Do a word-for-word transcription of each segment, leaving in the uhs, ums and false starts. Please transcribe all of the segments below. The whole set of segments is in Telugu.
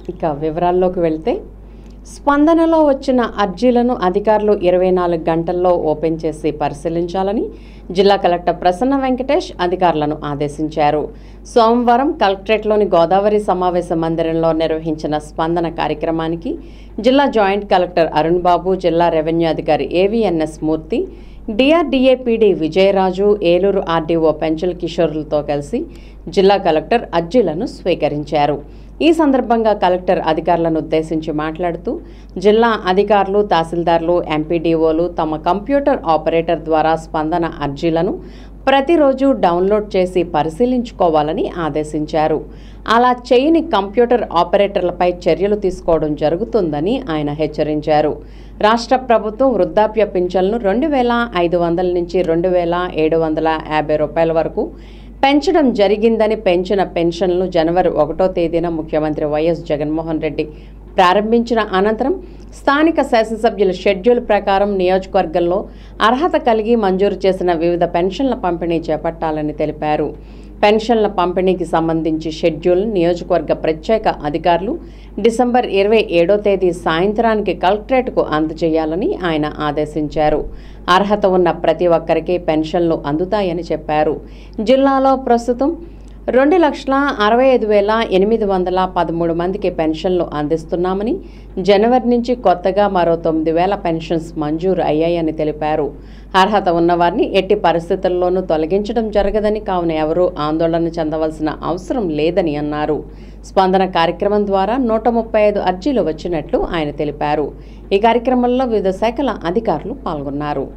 ఇక వివరాల్లోకి వెళ్తే స్పందనలో వచ్చిన అర్జీలను అధికారులు ఇరవై నాలుగు గంటల్లో ఓపెన్ చేసి పరిశీలించాలని జిల్లా కలెక్టర్ ప్రసన్న వెంకటేష్ అధికారులను ఆదేశించారు. సోమవారం కలెక్టరేట్లోని గోదావరి సమావేశ మందిరంలో నిర్వహించిన స్పందన కార్యక్రమానికి జిల్లా జాయింట్ కలెక్టర్ అరుణ్ బాబు, జిల్లా రెవెన్యూ అధికారి AVNS Murthy, DRDA PD Vijayaraju, Eluru RDO Penchal కిషోర్లతో కలిసి జిల్లా కలెక్టర్ అర్జీలను స్వీకరించారు. ఈ సందర్భంగా కలెక్టర్ అధికారులను ఉద్దేశించి మాట్లాడుతూ జిల్లా అధికారులు, తహసీల్దార్లు, ఎంపీడీఓలు తమ కంప్యూటర్ ఆపరేటర్ ద్వారా స్పందన అర్జీలను ప్రతిరోజు డౌన్లోడ్ చేసి పరిశీలించుకోవాలని ఆదేశించారు. అలా చేయని కంప్యూటర్ ఆపరేటర్లపై చర్యలు తీసుకోవడం జరుగుతుందని ఆయన హెచ్చరించారు. రాష్ట్ర ప్రభుత్వం వృద్ధాప్య పింఛన్లను రెండు వేల ఐదు వందల నుంచి రెండు వేల ఏడు వందల యాభై రూపాయల వరకు పెంచడం జరిగిందని, పెంచిన పెన్షన్లు జనవరి ఒకటో తేదీన ముఖ్యమంత్రి వైఎస్ జగన్మోహన్ రెడ్డి ప్రారంభించిన అనంతరం స్థానిక శాసనసభ్యుల షెడ్యూల్ ప్రకారం నియోజకవర్గంలో అర్హత కలిగి మంజూరు చేసిన వివిధ పెన్షన్ల పంపిణీ చేపట్టాలని తెలిపారు. పెన్షన్ల పంపిణీకి సంబంధించి షెడ్యూల్ నియోజకవర్గ ప్రత్యేక అధికారులు డిసెంబర్ ఇరవై ఏడో తేదీ సాయంత్రానికి కలెక్టరేట్కు అందజేయాలని ఆయన ఆదేశించారు. అర్హత ఉన్న ప్రతి ఒక్కరికి పెన్షన్లు అందుతాయని చెప్పారు. జిల్లాలో ప్రస్తుతం రెండు లక్షల అరవై ఐదు వేల ఎనిమిది వందల పదమూడు మందికి పెన్షన్లు అందిస్తున్నామని, జనవరి నుంచి కొత్తగా మరో తొమ్మిది వేల పెన్షన్స్ మంజూరు అయ్యాయని తెలిపారు. అర్హత ఉన్నవారిని ఎట్టి పరిస్థితుల్లోనూ తొలగించడం జరగదని, కావున ఎవరూ ఆందోళన చెందవలసిన అవసరం లేదని అన్నారు. స్పందన కార్యక్రమం ద్వారా నూట ముప్పై ఐదు అర్జీలు వచ్చినట్లు ఆయన తెలిపారు. ఈ కార్యక్రమంలో వివిధ శాఖల అధికారులు పాల్గొన్నారు.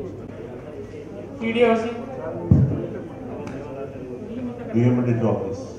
D M D office.